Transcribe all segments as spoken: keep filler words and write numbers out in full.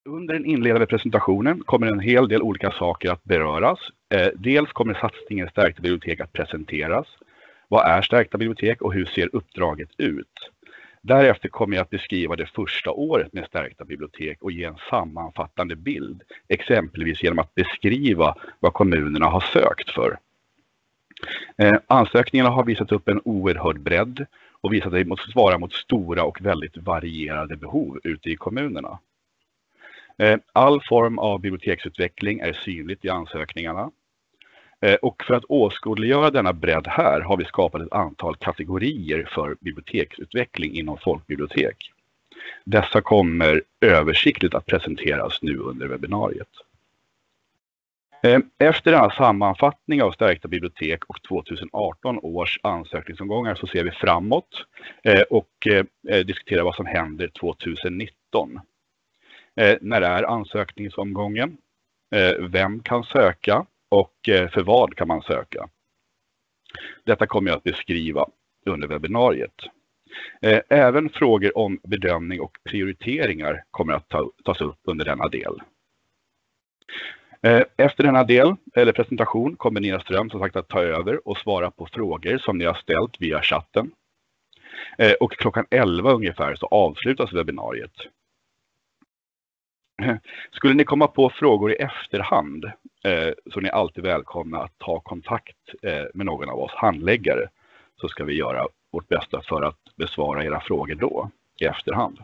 Under den inledande presentationen kommer en hel del olika saker att beröras. Eh, dels kommer satsningen Stärkta bibliotek att presenteras. Vad är Stärkta bibliotek och hur ser uppdraget ut? Därefter kommer jag att beskriva det första året med Stärkta bibliotek och ge en sammanfattande bild. Exempelvis genom att beskriva vad kommunerna har sökt för. Eh, ansökningarna har visat upp en oerhörd bredd och visat sig mot svara mot stora och väldigt varierade behov ute i kommunerna. All form av biblioteksutveckling är synligt i ansökningarna. Och för att åskådliggöra denna bredd här har vi skapat ett antal kategorier för biblioteksutveckling inom folkbibliotek. Dessa kommer översiktligt att presenteras nu under webbinariet. Efter denna sammanfattning av Stärkta bibliotek och tjugoarton års ansökningsomgångar så ser vi framåt och diskuterar vad som händer tjugonitton. Eh, när är ansökningsomgången? Eh, vem kan söka och eh, för vad kan man söka? Detta kommer jag att beskriva under webbinariet. Eh, även frågor om bedömning och prioriteringar kommer att ta, tas upp under denna del. Eh, efter denna del, eller presentation, kommer Nina Ström som sagt att ta över och svara på frågor som ni har ställt via chatten. Eh, och klockan elva ungefär så avslutas webbinariet. Skulle ni komma på frågor i efterhand eh, så är ni alltid välkomna att ta kontakt eh, med någon av oss handläggare, så ska vi göra vårt bästa för att besvara era frågor då i efterhand.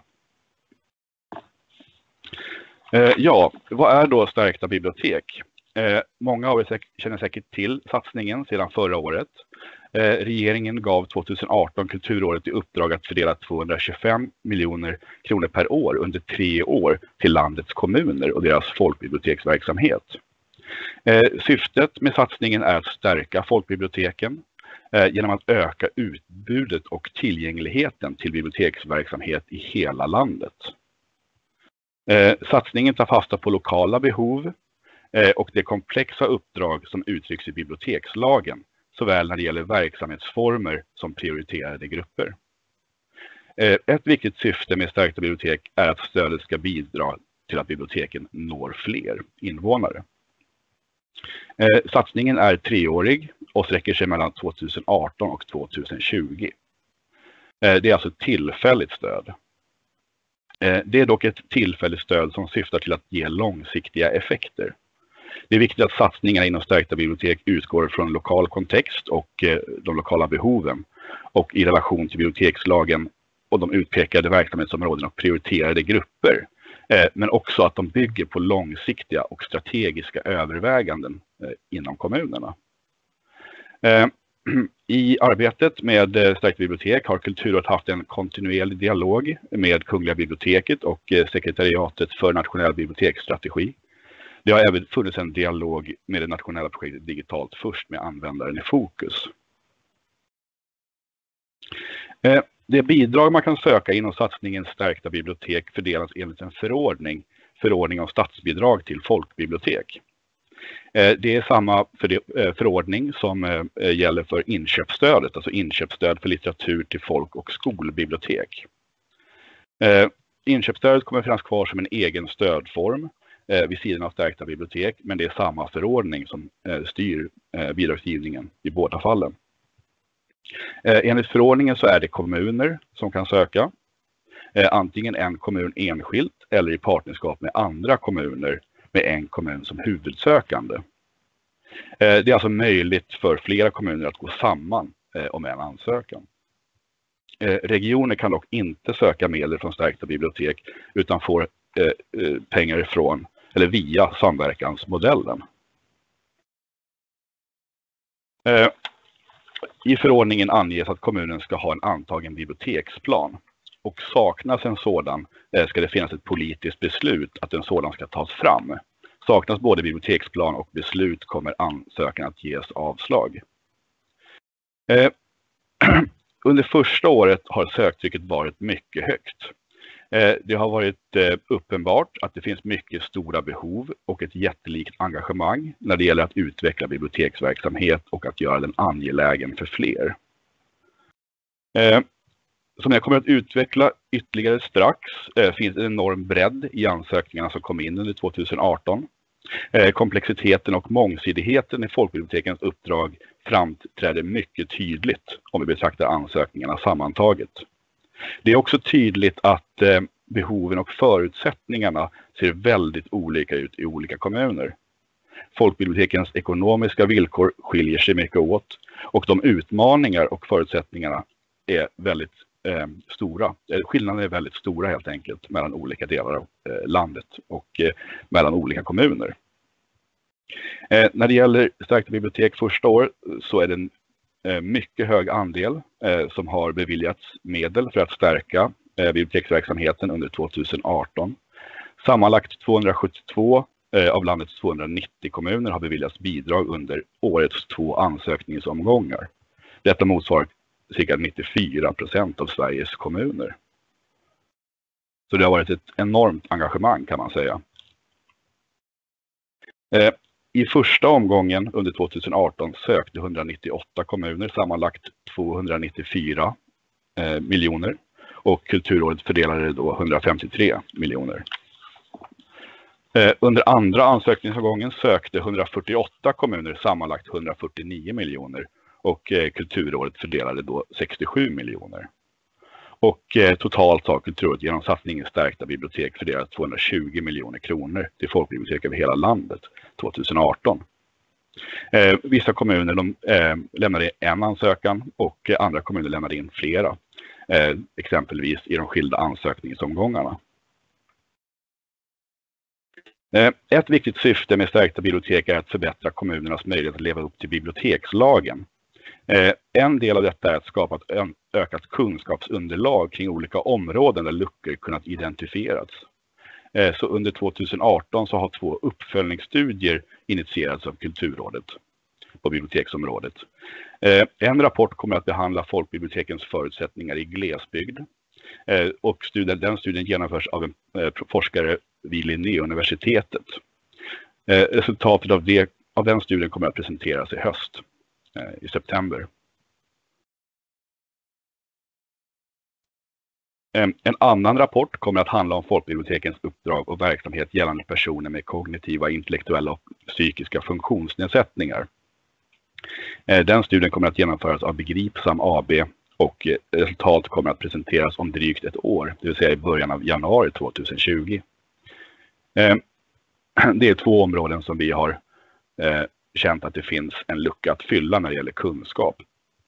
Eh, ja, vad är då Stärkta bibliotek? Eh, många av er säk- känner säkert till satsningen sedan förra året. Eh, regeringen gav tjugoarton kulturåret i uppdrag att fördela tvåhundratjugofem miljoner kronor per år under tre år till landets kommuner och deras folkbiblioteksverksamhet. Eh, syftet med satsningen är att stärka folkbiblioteken eh, genom att öka utbudet och tillgängligheten till biblioteksverksamhet i hela landet. Eh, satsningen tar fasta på lokala behov eh, och det komplexa uppdrag som uttrycks i bibliotekslagen, såväl när det gäller verksamhetsformer som prioriterade grupper. Ett viktigt syfte med Stärkta bibliotek är att stödet ska bidra till att biblioteken når fler invånare. Satsningen är treårig och sträcker sig mellan tjugoarton och tjugotjugo. Det är alltså ett tillfälligt stöd. Det är dock ett tillfälligt stöd som syftar till att ge långsiktiga effekter. Det är viktigt att satsningarna inom Stärkta bibliotek utgår från lokal kontext och de lokala behoven och i relation till bibliotekslagen och de utpekade verksamhetsområden och prioriterade grupper. Men också att de bygger på långsiktiga och strategiska överväganden inom kommunerna. I arbetet med Stärkta bibliotek har Kulturrådet haft en kontinuerlig dialog med Kungliga biblioteket och sekretariatet för nationell biblioteksstrategi. Det har även funnits en dialog med det nationella projektet Digitalt först med användaren i fokus. Det bidrag man kan söka inom satsningen Stärkta bibliotek fördelas enligt en förordning, förordning om statsbidrag till folkbibliotek. Det är samma förordning som gäller för inköpsstödet, alltså inköpsstöd för litteratur till folk- och skolbibliotek. Inköpsstödet kommer att finnas kvar som en egen stödform vid sidan av Stärkta bibliotek, men det är samma förordning som styr bidragsgivningen i båda fallen. Enligt förordningen så är det kommuner som kan söka, antingen en kommun enskilt eller i partnerskap med andra kommuner med en kommun som huvudsökande. Det är alltså möjligt för flera kommuner att gå samman om en ansökan. Regioner kan dock inte söka medel från Stärkta bibliotek utan får pengar ifrån eller via samverkansmodellen. I förordningen anges att kommunen ska ha en antagen biblioteksplan och saknas en sådan ska det finnas ett politiskt beslut att en sådan ska tas fram. Saknas både biblioteksplan och beslut kommer ansökan att ges avslag. Under första året har söktrycket varit mycket högt. Det har varit uppenbart att det finns mycket stora behov och ett jättelikt engagemang när det gäller att utveckla biblioteksverksamhet och att göra den angelägen för fler. som jag kommer att utveckla ytterligare strax eh, finns en enorm bredd i ansökningarna som kom in under tjugoarton. Eh, komplexiteten och mångsidigheten i folkbibliotekens uppdrag framträder mycket tydligt om vi betraktar ansökningarna sammantaget. Det är också tydligt att eh, behoven och förutsättningarna ser väldigt olika ut i olika kommuner. Folkbibliotekens ekonomiska villkor skiljer sig mycket åt och de utmaningar och förutsättningarna är väldigt eh, stora. Skillnaderna är väldigt stora helt enkelt mellan olika delar av eh, landet och eh, mellan olika kommuner. Eh, när det gäller stärkta bibliotek första år så är det en eh, mycket hög andel eh, som har beviljats medel för att stärka eh, biblioteksverksamheten under tjugoarton. Sammanlagt tvåhundrasjuttiotvå eh, av landets tvåhundranittio kommuner har beviljats bidrag under årets två ansökningsomgångar. Detta motsvarar cirka nittiofyra procent av Sveriges kommuner. Så det har varit ett enormt engagemang kan man säga. Eh, I första omgången under tjugoarton sökte etthundranittioåtta kommuner sammanlagt tvåhundranittiofyra eh, miljoner och Kulturrådet fördelade då hundrafemtiotre miljoner. Eh, under andra ansökningsomgången sökte etthundrafyrtioåtta kommuner sammanlagt hundrafyrtionio miljoner och eh, Kulturrådet fördelade då sextiosju miljoner. Och eh, totalt har Kulturrådet genom satsningen stärkta bibliotek fördelat tvåhundratjugo miljoner kronor till folkbibliotek över hela landet tjugoarton. Eh, vissa kommuner de, eh, lämnade en ansökan och eh, andra kommuner lämnade in flera, eh, exempelvis i de skilda ansökningsomgångarna. Eh, ett viktigt syfte med stärkta bibliotek är att förbättra kommunernas möjlighet att leva upp till bibliotekslagen. Eh, en del av detta är att skapa ett ökat kunskapsunderlag kring olika områden där luckor kunnat identifieras. Eh, så under tjugoarton så har två uppföljningsstudier initierats av Kulturrådet på biblioteksområdet. Eh, en rapport kommer att behandla folkbibliotekens förutsättningar i glesbygd. Eh, och studien, den studien genomförs av en eh, forskare vid Linnéuniversitetet. Eh, resultatet av, det, av den studien kommer att presenteras i höst. I september. En annan rapport kommer att handla om folkbibliotekens uppdrag och verksamhet gällande personer med kognitiva, intellektuella och psykiska funktionsnedsättningar. Den studien kommer att genomföras av Begripsam A B och resultat kommer att presenteras om drygt ett år, det vill säga i början av januari tjugotjugo. Det är två områden som vi har känt att det finns en lucka att fylla när det gäller kunskap.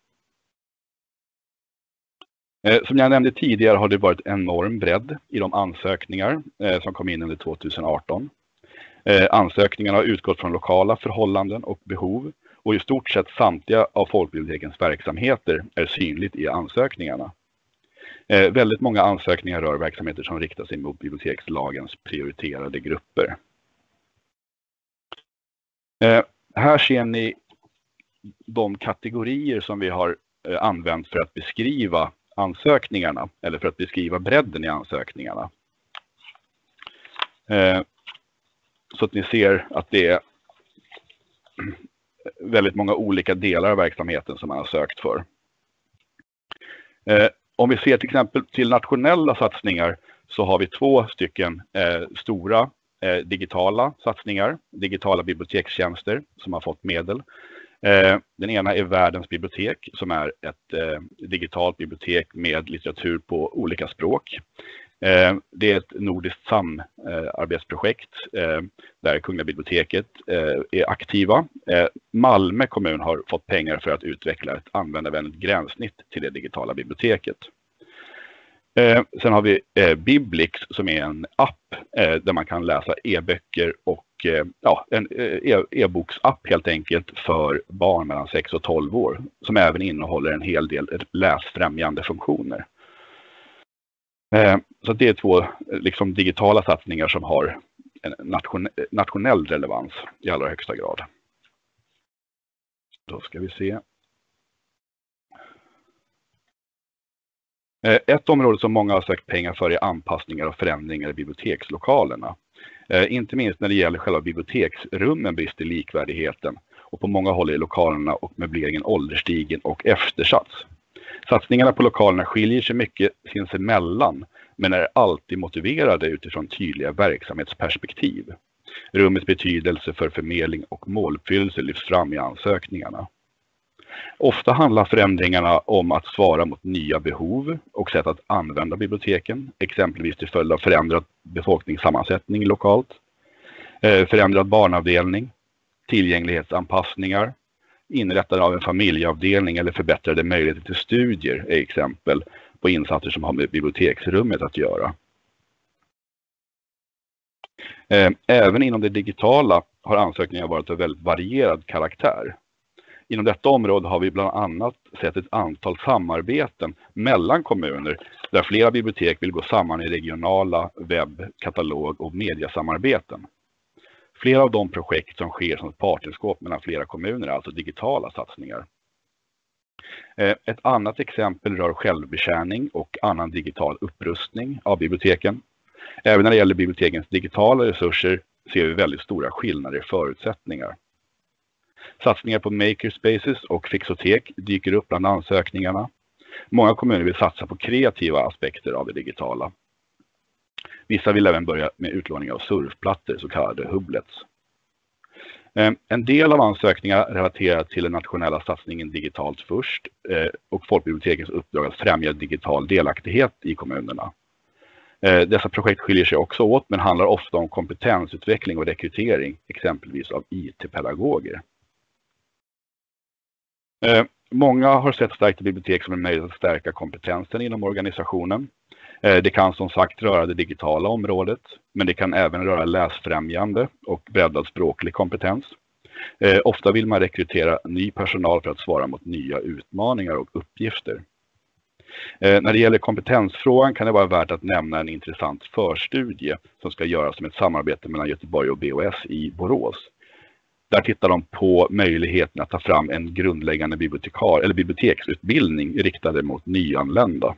Som jag nämnde tidigare har det varit enorm bredd i de ansökningar som kom in under tjugoarton. Ansökningarna har utgått från lokala förhållanden och behov och i stort sett samtliga av folkbibliotekens verksamheter är synligt i ansökningarna. Väldigt många ansökningar rör verksamheter som riktar sig mot bibliotekslagens prioriterade grupper. Här ser ni de kategorier som vi har använt för att beskriva ansökningarna eller för att beskriva bredden i ansökningarna. Så att ni ser att det är väldigt många olika delar av verksamheten som man har sökt för. Om vi ser till exempel till nationella satsningar så har vi två stycken stora Eh, digitala satsningar, digitala bibliotekstjänster som har fått medel. Eh, den ena är Världens bibliotek som är ett eh, digitalt bibliotek med litteratur på olika språk. Eh, det är ett nordiskt samarbetsprojekt eh, där Kungliga biblioteket eh, är aktiva. Eh, Malmö kommun har fått pengar för att utveckla ett användarvänligt gränssnitt till det digitala biblioteket. Eh, sen har vi eh, Biblix som är en app eh, där man kan läsa e-böcker och eh, ja, en eh, e-boksapp helt enkelt för barn mellan sex och tolv år som även innehåller en hel del läsfrämjande funktioner. Eh, så det är två liksom, digitala satsningar som har en nation, nationell relevans i allra högsta grad. Då ska vi se. Ett område som många har sökt pengar för är anpassningar och förändringar i bibliotekslokalerna. Inte minst när det gäller själva biblioteksrummen brister likvärdigheten och på många håll är lokalerna och möbleringen ålderstigen och eftersatt. Satsningarna på lokalerna skiljer sig mycket sinsemellan, men är alltid motiverade utifrån tydliga verksamhetsperspektiv. Rummets betydelse för förmedling och måluppfyllelse lyfts fram i ansökningarna. Ofta handlar förändringarna om att svara mot nya behov och sätt att använda biblioteken, exempelvis till följd av förändrad befolkningssammansättning lokalt, förändrad barnavdelning, tillgänglighetsanpassningar, inrättande av en familjeavdelning eller förbättrade möjligheter till studier är exempel på insatser som har med biblioteksrummet att göra. Även inom det digitala har ansökningar varit av väldigt varierad karaktär. Inom detta område har vi bland annat sett ett antal samarbeten mellan kommuner där flera bibliotek vill gå samman i regionala webb-, katalog- och mediasamarbeten. Flera av de projekt som sker som ett partnerskap mellan flera kommuner är alltså digitala satsningar. Ett annat exempel rör självbetjäning och annan digital upprustning av biblioteken. Även när det gäller bibliotekens digitala resurser ser vi väldigt stora skillnader i förutsättningar. Satsningar på makerspaces och fixotek dyker upp bland ansökningarna. Många kommuner vill satsa på kreativa aspekter av det digitala. Vissa vill även börja med utlåning av surfplattor, så kallade hubblets. En del av ansökningarna relaterar till den nationella satsningen Digitalt först och folkbibliotekens uppdrag att främja digital delaktighet i kommunerna. Dessa projekt skiljer sig också åt men handlar ofta om kompetensutveckling och rekrytering, exempelvis av I T-pedagoger. Många har sett Stärkta bibliotek som en möjlighet att stärka kompetensen inom organisationen. Det kan som sagt röra det digitala området, men det kan även röra läsfrämjande och breddad språklig kompetens. Ofta vill man rekrytera ny personal för att svara mot nya utmaningar och uppgifter. När det gäller kompetensfrågan kan det vara värt att nämna en intressant förstudie som ska göras som ett samarbete mellan Göteborg och B O S i Borås. Där tittar de på möjligheten att ta fram en grundläggande bibliotekar eller biblioteksutbildning riktade mot nyanlända.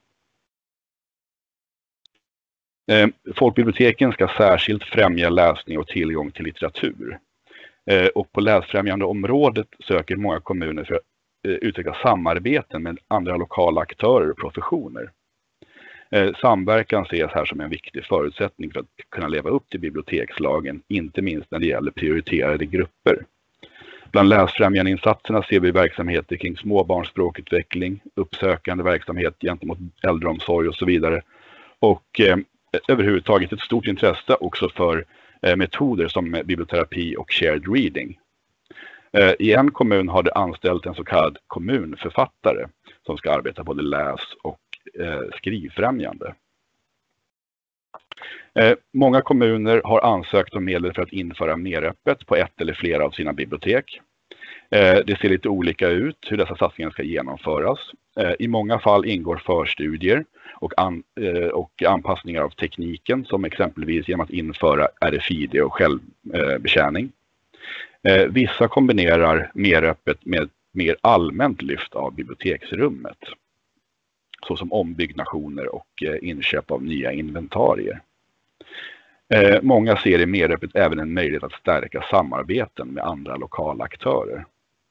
Folkbiblioteken ska särskilt främja läsning och tillgång till litteratur. Och på läsfrämjande området söker många kommuner för att utveckla samarbeten med andra lokala aktörer och professioner. Samverkan ses här som en viktig förutsättning för att kunna leva upp till bibliotekslagen, inte minst när det gäller prioriterade grupper. Bland läsfrämjande insatserna ser vi verksamheter kring småbarnsspråkutveckling, uppsökande verksamhet gentemot äldreomsorg och så vidare. Och eh, överhuvudtaget ett stort intresse också för eh, metoder som biblioterapi och shared reading. Eh, I en kommun har det anställt en så kallad kommunförfattare som ska arbeta både läs- och eh, skrivfrämjande. Eh, många kommuner har ansökt om medel för att införa meröppet på ett eller flera av sina bibliotek. Eh, det ser lite olika ut hur dessa satsningar ska genomföras. Eh, I många fall ingår förstudier och, an, eh, och anpassningar av tekniken, som exempelvis genom att införa R F I D och självbetjäning. Eh, vissa kombinerar meröppet med mer allmänt lyft av biblioteksrummet, såsom ombyggnationer och eh, inköp av nya inventarier. Eh, många ser i meröppet även en möjlighet att stärka samarbeten med andra lokala aktörer.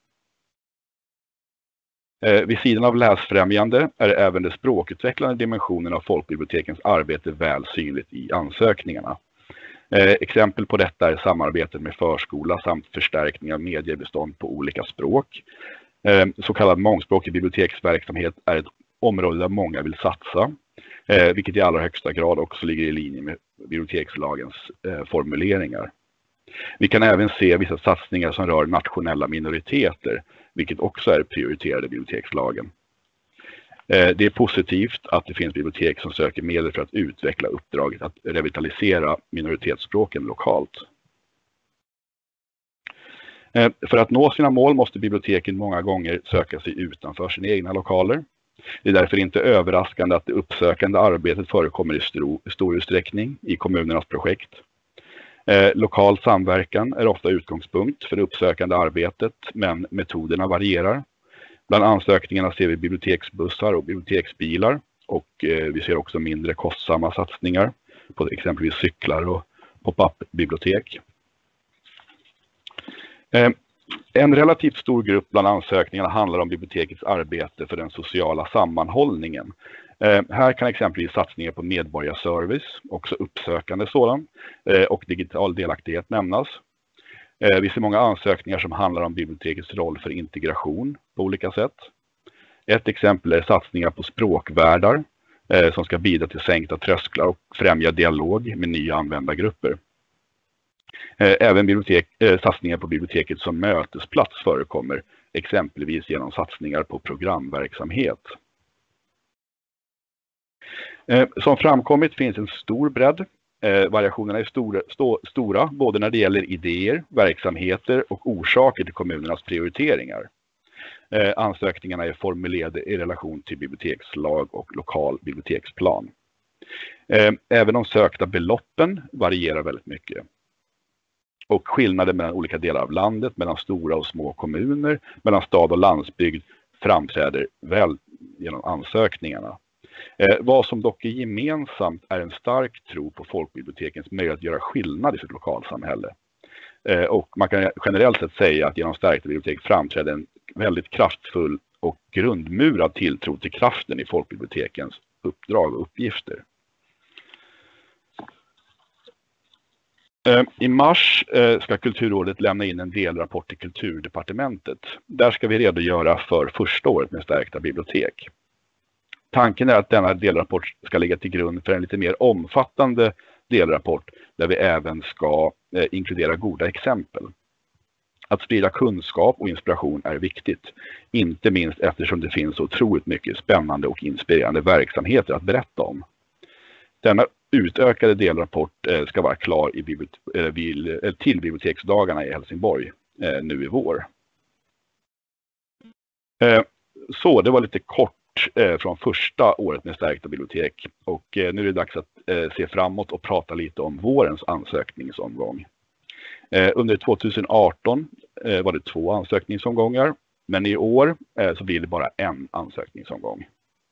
Eh, vid sidan av läsfrämjande är även det språkutvecklande dimensionen av folkbibliotekens arbete väl synligt i ansökningarna. Eh, exempel på detta är samarbeten med förskola samt förstärkning av mediebestånd på olika språk. Eh, så kallad mångspråkig biblioteksverksamhet är ett område där många vill satsa, eh, vilket i allra högsta grad också ligger i linje med bibliotekslagens eh, formuleringar. Vi kan även se vissa satsningar som rör nationella minoriteter, vilket också är prioriterade i bibliotekslagen. Eh, det är positivt att det finns bibliotek som söker medel för att utveckla uppdraget att revitalisera minoritetsspråken lokalt. Eh, för att nå sina mål måste biblioteken många gånger söka sig utanför sina egna lokaler. Det är därför inte överraskande att det uppsökande arbetet förekommer i stor, stor utsträckning i kommunernas projekt. Eh, lokal samverkan är ofta utgångspunkt för det uppsökande arbetet, men metoderna varierar. Bland ansökningarna ser vi biblioteksbussar och biblioteksbilar, och eh, vi ser också mindre kostsamma satsningar på exempelvis cyklar och pop-up bibliotek. Eh, En relativt stor grupp bland ansökningarna handlar om bibliotekets arbete för den sociala sammanhållningen. Eh, här kan exempelvis satsningar på medborgarservice, också uppsökande sådan, eh, och digital delaktighet nämnas. Eh, vi ser många ansökningar som handlar om bibliotekets roll för integration på olika sätt. Ett exempel är satsningar på språkvärdar eh, som ska bidra till sänkta trösklar och främja dialog med nya användargrupper. Eh, även bibliotek, eh, satsningar på biblioteket som mötesplats förekommer, exempelvis genom satsningar på programverksamhet. Eh, som framkommit finns en stor bredd. Eh, variationerna är stora, stå, stora både när det gäller idéer, verksamheter och orsaker till kommunernas prioriteringar. Eh, ansökningarna är formulerade i relation till bibliotekslag och lokal biblioteksplan. Eh, även de sökta beloppen varierar väldigt mycket. Och skillnader mellan olika delar av landet, mellan stora och små kommuner, mellan stad och landsbygd framträder väl genom ansökningarna. Eh, vad som dock är gemensamt är en stark tro på folkbibliotekens möjlighet att göra skillnad i sitt lokalsamhälle. Eh, och man kan generellt sett säga att genom stärkta bibliotek framträder en väldigt kraftfull och grundmurad tilltro till kraften i folkbibliotekens uppdrag och uppgifter. I mars ska Kulturrådet lämna in en delrapport till Kulturdepartementet. Där ska vi redogöra för första året med stärkta bibliotek. Tanken är att denna delrapport ska ligga till grund för en lite mer omfattande delrapport där vi även ska inkludera goda exempel. Att sprida kunskap och inspiration är viktigt, inte minst eftersom det finns så otroligt mycket spännande och inspirerande verksamheter att berätta om. Denna utökade delrapport ska vara klar i bibliotek- till biblioteksdagarna i Helsingborg nu i vår. Så det var lite kort från första året med stärkta bibliotek, och nu är det dags att se framåt och prata lite om vårens ansökningsomgång. Under tjugoarton var det två ansökningsomgångar, men i år så blir det bara en ansökningsomgång.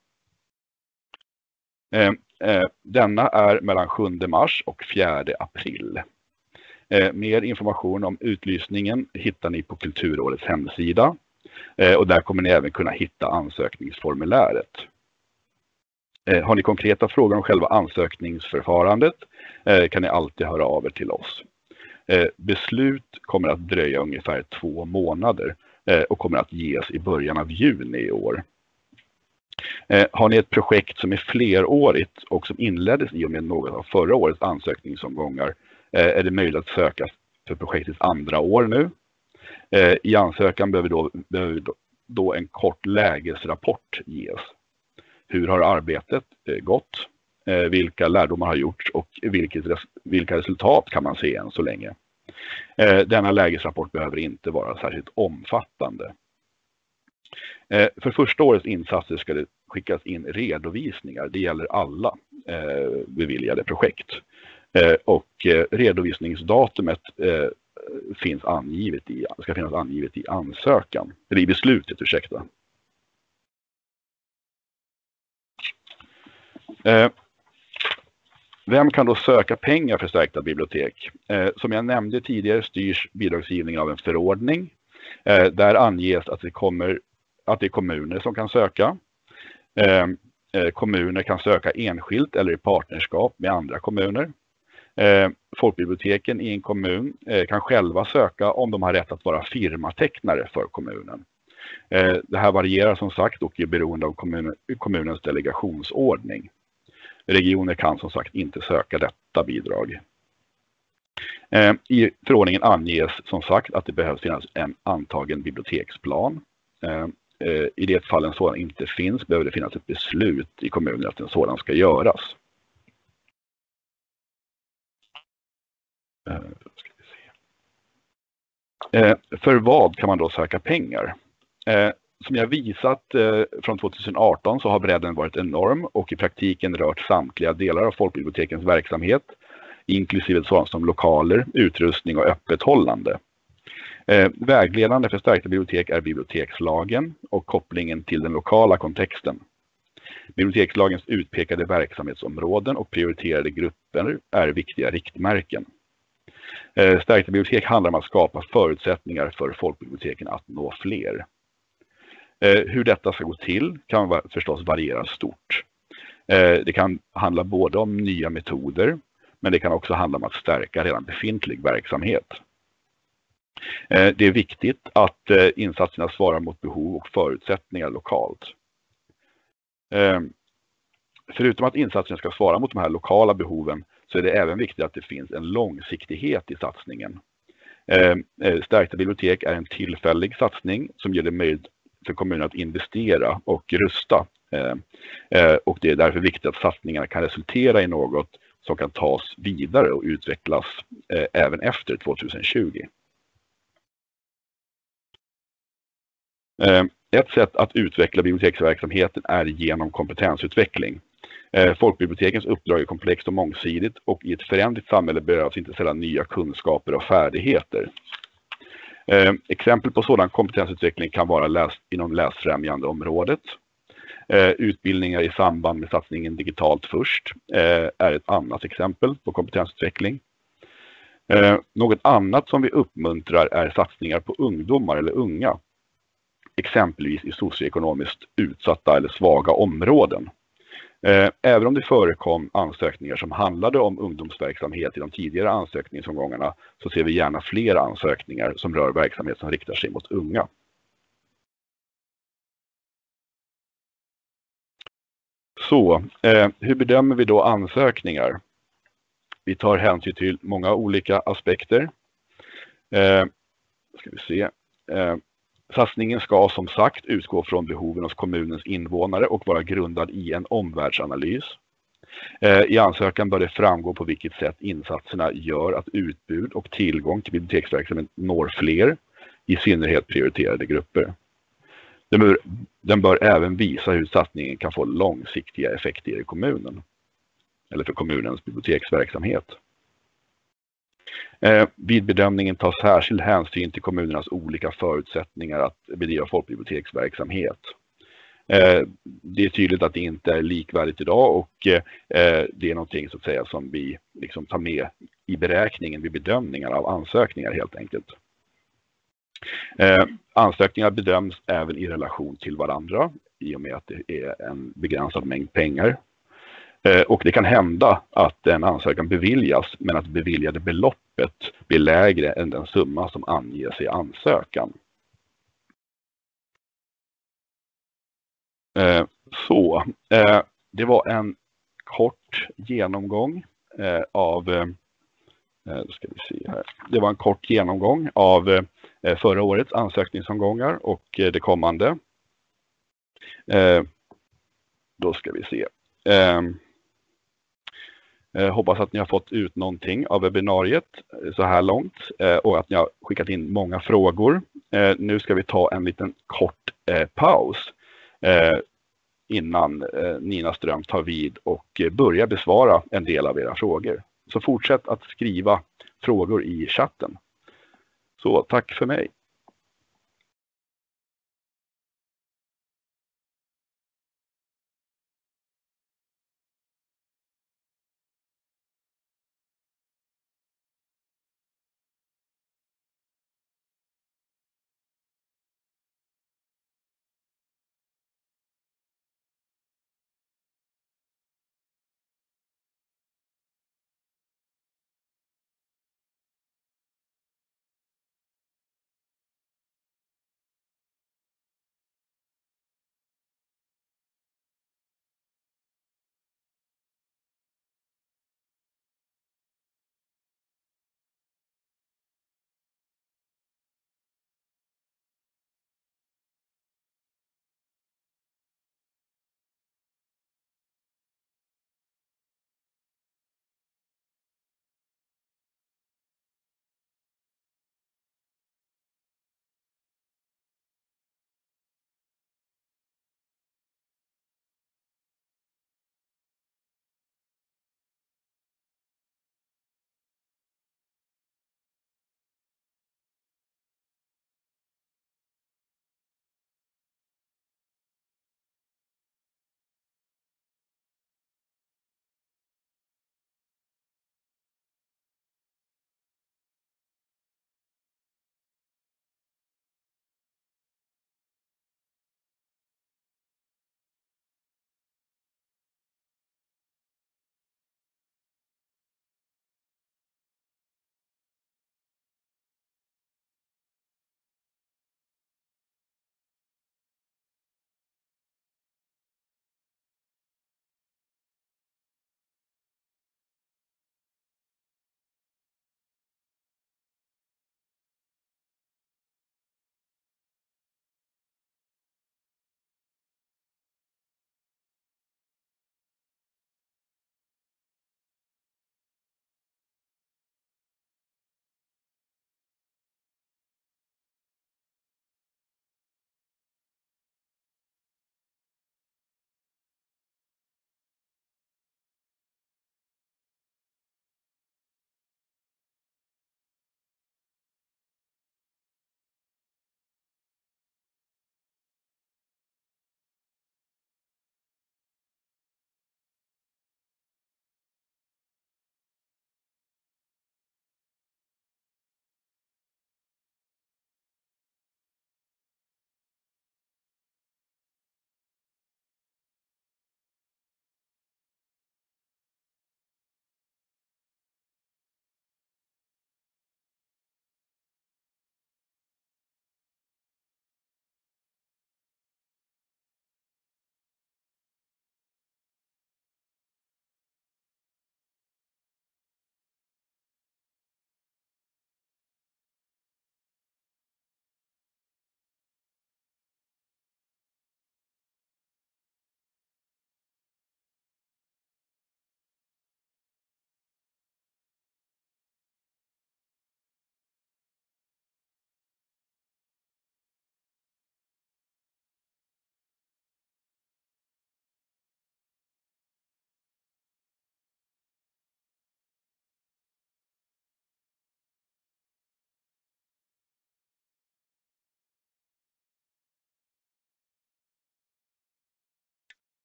Denna är mellan sjunde mars och fjärde april. Mer information om utlysningen hittar ni på Kulturrådets hemsida, och där kommer ni även kunna hitta ansökningsformuläret. Har ni konkreta frågor om själva ansökningsförfarandet kan ni alltid höra av er till oss. Beslut kommer att dröja ungefär två månader och kommer att ges i början av juni i år. Har ni ett projekt som är flerårigt och som inleddes i och med något av förra årets ansökningsomgångar är det möjligt att söka för projektets andra år nu. I ansökan behöver då, behöver då en kort lägesrapport ges. Hur har arbetet gått? Vilka lärdomar har gjorts och vilket, vilka resultat kan man se än så länge? Denna lägesrapport behöver inte vara särskilt omfattande. För första årets insatser ska det skickas in redovisningar. Det gäller alla beviljade projekt. Och redovisningsdatumet finns angivet i, ska finnas angivet i ansökan, eller i beslutet, ursäkta. Vem kan då söka pengar för stärkta bibliotek? Som jag nämnde tidigare styrs bidragsgivningen av en förordning. Där anges att det, kommer, att det är kommuner som kan söka. Kommuner kan söka enskilt eller i partnerskap med andra kommuner. Folkbiblioteken i en kommun kan själva söka om de har rätt att vara firmatecknare för kommunen. Det här varierar som sagt och är beroende av kommun, kommunens delegationsordning. Regioner kan som sagt inte söka detta bidrag. I förordningen anges som sagt att det behövs finnas en antagen biblioteksplan. I det fall en sådan inte finns behöver det finnas ett beslut i kommunen att en sådan ska göras. För vad kan man då söka pengar? Som jag visat från tjugoarton så har bredden varit enorm och i praktiken rört samtliga delar av folkbibliotekens verksamhet, inklusive sådant som lokaler, utrustning och öppethållande. Vägledande för stärkta bibliotek är bibliotekslagen och kopplingen till den lokala kontexten. Bibliotekslagens utpekade verksamhetsområden och prioriterade grupper är viktiga riktmärken. Eh, stärkta bibliotek handlar om att skapa förutsättningar för folkbiblioteken att nå fler. Eh, hur detta ska gå till kan va- förstås variera stort. Eh, det kan handla både om nya metoder, men det kan också handla om att stärka redan befintlig verksamhet. Eh, det är viktigt att eh, insatserna svarar mot behov och förutsättningar lokalt. Eh, förutom att insatserna ska svara mot de här lokala behoven så är det även viktigt att det finns en långsiktighet i satsningen. Eh, eh, stärkta bibliotek är en tillfällig satsning som gör det möjligt för kommunen att investera och rusta. Eh, eh, och det är därför viktigt att satsningarna kan resultera i något som kan tas vidare och utvecklas eh, även efter tjugohundratjugo. Eh, ett sätt att utveckla biblioteksverksamheten är genom kompetensutveckling. Eh, folkbibliotekens uppdrag är komplext och mångsidigt och i ett föränderligt samhälle behövs inte sällan nya kunskaper och färdigheter. Eh, exempel på sådan kompetensutveckling kan vara läs inom läsfrämjande området. Eh, utbildningar i samband med satsningen Digitalt först eh, är ett annat exempel på kompetensutveckling. Eh, något annat som vi uppmuntrar är satsningar på ungdomar eller unga. Exempelvis i socioekonomiskt utsatta eller svaga områden. Eh, även om det förekom ansökningar som handlade om ungdomsverksamhet i de tidigare ansökningsomgångarna så ser vi gärna fler ansökningar som rör verksamhet som riktar sig mot unga. Så, eh, hur bedömer vi då ansökningar? Vi tar hänsyn till många olika aspekter. Eh, ska vi se. Eh, satsningen ska som sagt utgå från behoven hos kommunens invånare och vara grundad i en omvärldsanalys. Eh, I ansökan bör det framgå på vilket sätt insatserna gör att utbud och tillgång till biblioteksverksamhet når fler, i synnerhet prioriterade grupper. Den bör, den bör även visa hur satsningen kan få långsiktiga effekter i kommunen eller för kommunens biblioteksverksamhet. Eh, vid bedömningen tas särskild hänsyn till kommunernas olika förutsättningar att bedriva folkbiblioteksverksamhet. Eh, det är tydligt att det inte är likvärdigt idag och eh, det är någonting så att säga som vi liksom tar med i beräkningen vid bedömningar av ansökningar helt enkelt. Eh, ansökningar bedöms även i relation till varandra i och med att det är en begränsad mängd pengar. Eh, och det kan hända att en ansökan beviljas men att beviljade beloppet blir lägre än den summa som anges i ansökan. Eh, så, eh, det var en kort genomgång eh, av eh, ska vi se här. Det var en kort genomgång av eh, förra årets ansökningsomgångar och eh, det kommande. Eh, då ska vi se. Eh, eh, hoppas att ni har fått ut någonting av webbinariet så här långt eh, och att ni har skickat in många frågor. Eh, nu ska vi ta en liten kort eh, paus eh, innan eh, Nina Ström tar vid och eh, börjar besvara en del av era frågor. Så fortsätt att skriva frågor i chatten. Så tack för mig.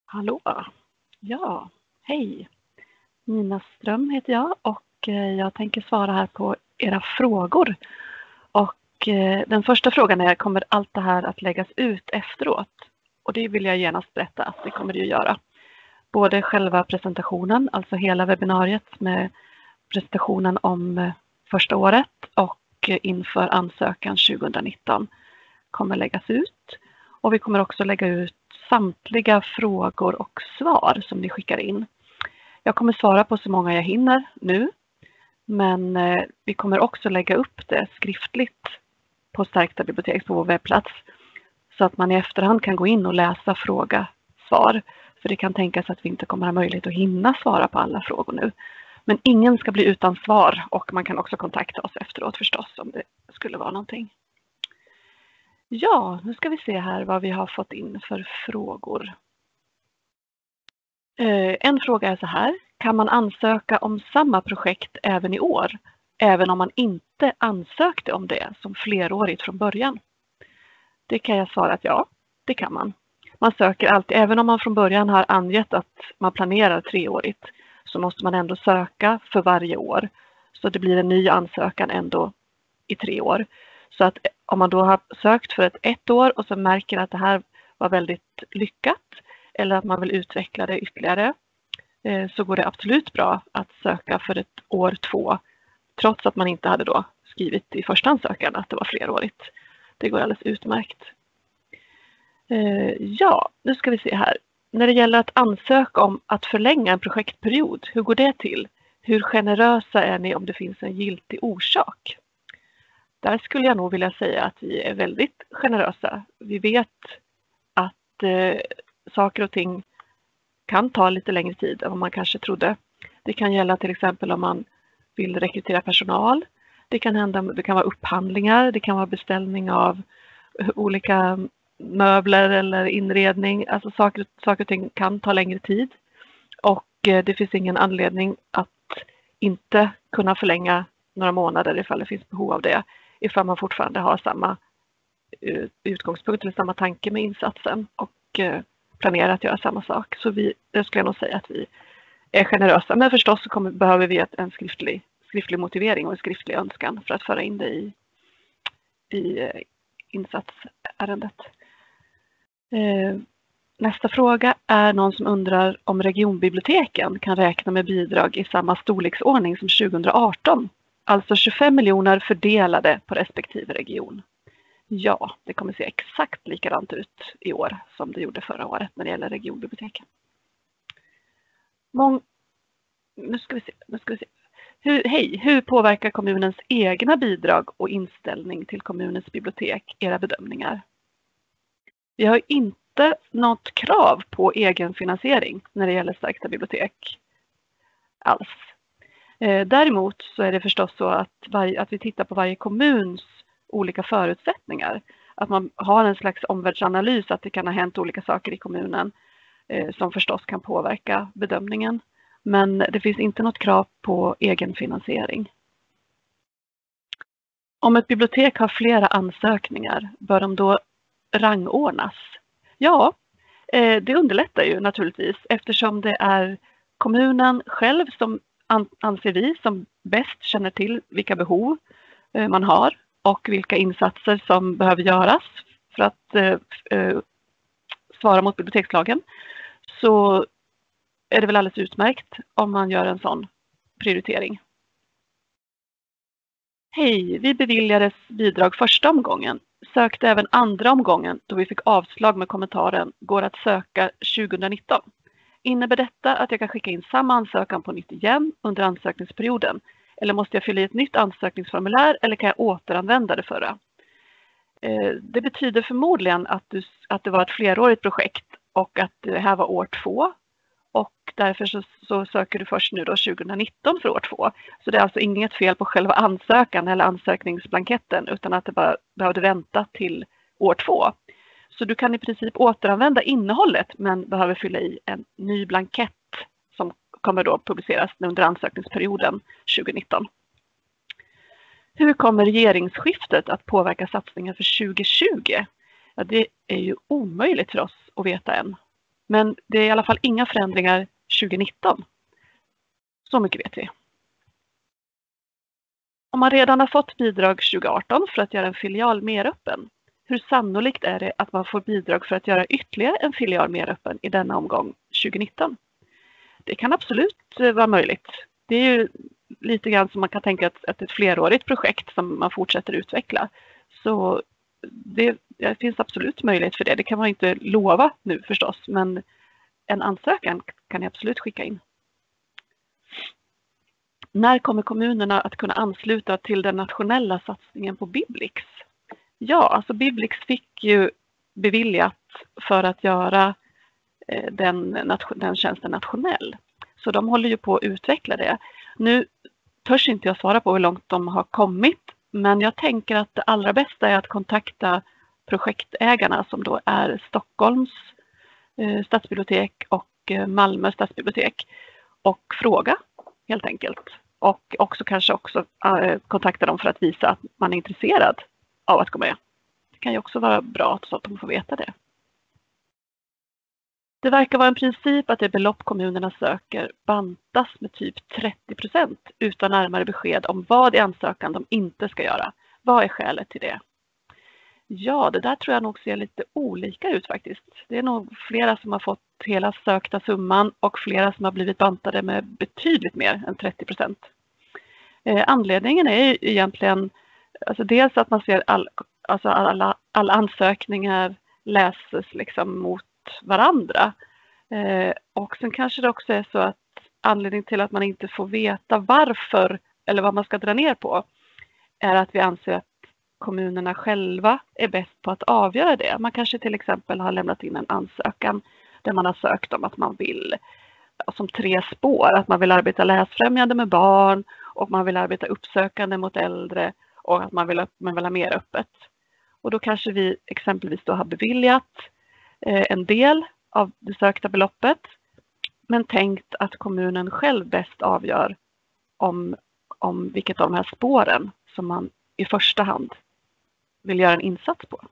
Hallå! Ja, hej! Nina Ström heter jag och jag tänker svara här på era frågor. Och den första frågan är, kommer allt det här att läggas ut efteråt? Och det vill jag genast berätta att det kommer det att göra. Både själva presentationen, alltså hela webbinariet med presentationen om första året och inför ansökan tjugonitton kommer läggas ut. Och vi kommer också lägga ut samtliga frågor och svar som ni skickar in. Jag kommer svara på så många jag hinner nu, men vi kommer också lägga upp det skriftligt på Stärkta bibliotek på vår webbplats så att man i efterhand kan gå in och läsa fråga, svar. För det kan tänkas att vi inte kommer ha möjlighet att hinna svara på alla frågor nu. Men ingen ska bli utan svar och man kan också kontakta oss efteråt förstås om det skulle vara någonting. Ja, nu ska vi se här vad vi har fått in för frågor. En fråga är så här. Kan man ansöka om samma projekt även i år? Även om man inte ansökte om det som flerårigt från början? Det kan jag svara att ja, det kan man. Man söker alltid, även om man från början har angett att man planerar treårigt, så måste man ändå söka för varje år. Så det blir en ny ansökan ändå i tre år. Så att om man då har sökt för ett ett år och så märker att det här var väldigt lyckat eller att man vill utveckla det ytterligare, så går det absolut bra att söka för ett år två, trots att man inte hade då skrivit i första ansökan att det var flerårigt. Det går alldeles utmärkt. Ja, nu ska vi se här. När det gäller att ansöka om att förlänga en projektperiod, hur går det till? Hur generösa är ni om det finns en giltig orsak? Där skulle jag nog vilja säga att vi är väldigt generösa. Vi vet att eh, saker och ting kan ta lite längre tid än vad man kanske trodde. Det kan gälla till exempel om man vill rekrytera personal. Det kan hända, det kan vara upphandlingar, det kan vara beställning av olika möbler eller inredning. Alltså saker, saker och ting kan ta längre tid. Och eh, det finns ingen anledning att inte kunna förlänga några månader ifall det finns behov av det. Ifall man fortfarande har samma utgångspunkt eller samma tanke med insatsen och planerar att göra samma sak. Så vi, det skulle jag nog säga att vi är generösa. Men förstås så kommer, behöver vi en skriftlig, skriftlig motivering och en skriftlig önskan för att föra in det i, i insatsärendet. Nästa fråga är någon som undrar om regionbiblioteken kan räkna med bidrag i samma storleksordning som tjugoarton. Alltså tjugofem miljoner fördelade på respektive region. Ja, det kommer se exakt likadant ut i år som det gjorde förra året när det gäller regionbiblioteken. Mång... Nu ska vi se. Nu ska vi se. Hur, hej, hur påverkar kommunens egna bidrag och inställning till kommunens bibliotek era bedömningar? Vi har inte något krav på egenfinansiering när det gäller Stärkta bibliotek alls. Däremot så är det förstås så att, varje, att vi tittar på varje kommuns olika förutsättningar. Att man har en slags omvärldsanalys att det kan ha hänt olika saker i kommunen eh, som förstås kan påverka bedömningen. Men det finns inte något krav på egenfinansiering. Om ett bibliotek har flera ansökningar, bör de då rangordnas? Ja, eh, det underlättar ju naturligtvis eftersom det är kommunen själv som anser vi som bäst känner till vilka behov man har och vilka insatser som behöver göras för att eh, svara mot bibliotekslagen, så är det väl alldeles utmärkt om man gör en sån prioritering. Hej, vi beviljades bidrag första omgången. Sökte även andra omgången då vi fick avslag med kommentaren går att söka tjugonitton. Innebär detta att jag kan skicka in samma ansökan på nytt igen under ansökningsperioden? Eller måste jag fylla i ett nytt ansökningsformulär eller kan jag återanvända det förra? Det betyder förmodligen att, du, att det var ett flerårigt projekt och att det här var år två. Och därför så, så söker du först nu då tjugonitton för år två. Så det är alltså inget fel på själva ansökan eller ansökningsblanketten utan att det bara behövde vänta till år två. Så du kan i princip återanvända innehållet men behöver fylla i en ny blankett som kommer då publiceras under ansökningsperioden tjugonitton. Hur kommer regeringsskiftet att påverka satsningen för tjugo tjugo? Ja, det är ju omöjligt för oss att veta än. Men det är i alla fall inga förändringar tjugonitton. Så mycket vet vi. Om man redan har fått bidrag tjugoarton för att göra en filial mer öppen, hur sannolikt är det att man får bidrag för att göra ytterligare en filial mer öppen i denna omgång tjugonitton? Det kan absolut vara möjligt. Det är ju lite grann som man kan tänka att, att ett flerårigt projekt som man fortsätter utveckla. Så det, det finns absolut möjlighet för det. Det kan man inte lova nu förstås, men en ansökan kan ni absolut skicka in. När kommer kommunerna att kunna ansluta till den nationella satsningen på Biblix? Ja, alltså Biblix fick ju beviljat för att göra den, den tjänsten nationell. Så de håller ju på att utveckla det. Nu törs inte jag svara på hur långt de har kommit, men jag tänker att det allra bästa är att kontakta projektägarna som då är Stockholms stadsbibliotek och Malmö stadsbibliotek och fråga helt enkelt. Och också kanske också kontakta dem för att visa att man är intresserad av att gå med. Det kan ju också vara bra så att de får veta det. Det verkar vara en princip att det belopp kommunerna söker bantas med typ trettio procent utan närmare besked om vad i ansökan de inte ska göra. Vad är skälet till det? Ja, det där tror jag nog ser lite olika ut faktiskt. Det är nog flera som har fått hela sökta summan och flera som har blivit bantade med betydligt mer än trettio procent. Eh, anledningen är ju egentligen alltså dels att man ser all, alltså alla, alla ansökningar läses liksom mot varandra. Eh, och sen kanske det också är så att anledningen till att man inte får veta varför eller vad man ska dra ner på är att vi anser att kommunerna själva är bäst på att avgöra det. Man kanske till exempel har lämnat in en ansökan där man har sökt om att man vill, som tre spår, att man vill arbeta läsfrämjande med barn och man vill arbeta uppsökande mot äldre och att man vill, man vill ha mer öppet. Och då kanske vi exempelvis då har beviljat eh, en del av det sökta beloppet men tänkt att kommunen själv bäst avgör om, om vilket av de här spåren som man i första hand vill göra en insats på.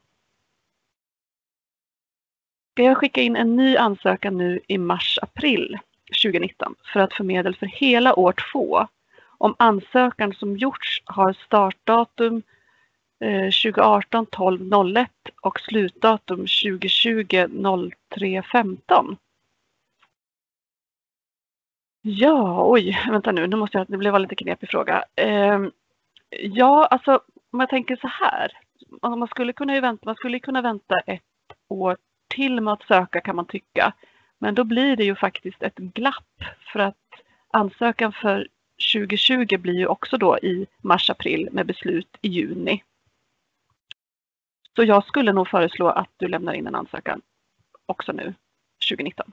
Ska jag skicka in en ny ansökan nu i mars-april tjugonitton för att få medel för hela år två om ansökan som gjorts har startdatum tjugoarton tolv noll ett och slutdatum tjugotjugo noll tre femton. Ja, oj, vänta nu, nu måste jag, det blev en lite knepig fråga. Eh, ja, alltså om jag tänker så här, man skulle kunna ju vänta, man skulle kunna vänta ett år till med att söka kan man tycka. Men då blir det ju faktiskt ett glapp för att ansökan för tjugotjugo blir ju också då i mars-april med beslut i juni. Så jag skulle nog föreslå att du lämnar in en ansökan också nu tjugonitton.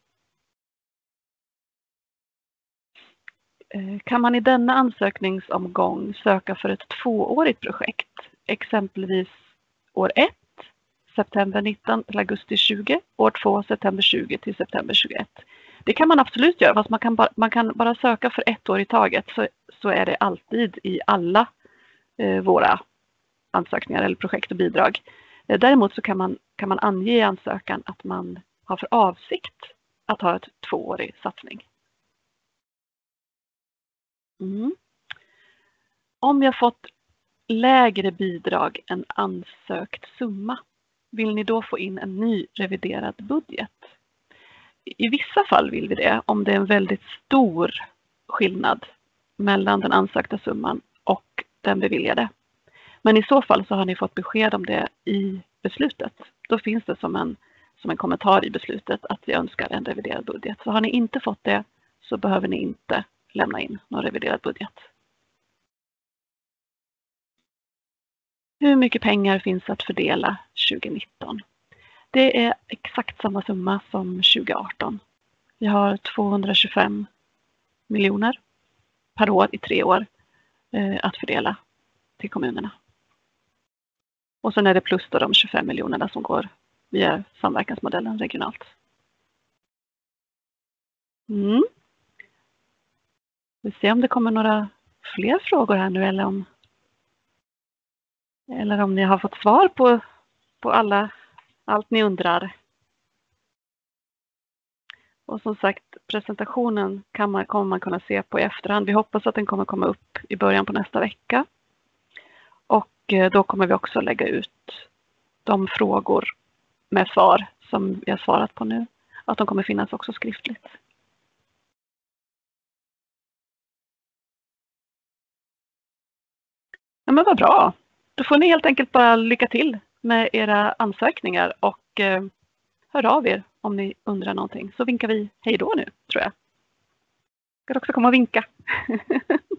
Kan man i denna ansökningsomgång söka för ett tvåårigt projekt, exempelvis år ett, september nitton till augusti tjugo, år två, september tjugo till september tjugoett. Det kan man absolut göra, fast man kan bara, man kan bara söka för ett år i taget, så, så är det alltid i alla eh, våra ansökningar eller projekt och bidrag. Eh, däremot så kan man, kan man ange i ansökan att man har för avsikt att ha ett tvåårig satsning. Mm. Om jag fått lägre bidrag än ansökt summa, vill ni då få in en ny reviderad budget? I vissa fall vill vi det om det är en väldigt stor skillnad mellan den ansökta summan och den beviljade. Men i så fall så har ni fått besked om det i beslutet. Då finns det som en, som en kommentar i beslutet att vi önskar en reviderad budget. Så har ni inte fått det så behöver ni inte lämna in någon reviderad budget. Hur mycket pengar finns att fördela tjugonitton? Det är exakt samma summa som tjugoarton. Vi har tvåhundratjugofem miljoner per år i tre år att fördela till kommunerna. Och sen är det plus då de tjugofem miljonerna som går via samverkansmodellen regionalt. Mm. Vi ser om det kommer några fler frågor här nu eller om, eller om ni har fått svar på, på alla, allt ni undrar. Och som sagt, presentationen kan man, kommer man kunna se på i efterhand. Vi hoppas att den kommer komma upp i början på nästa vecka. Och då kommer vi också lägga ut de frågor med svar som vi har svarat på nu. Att de kommer finnas också skriftligt. Ja, men vad bra. Då får ni helt enkelt bara lycka till med era ansökningar och eh, hör av er om ni undrar någonting. Så vinkar vi hej då nu, tror jag. Ska också komma och vinka.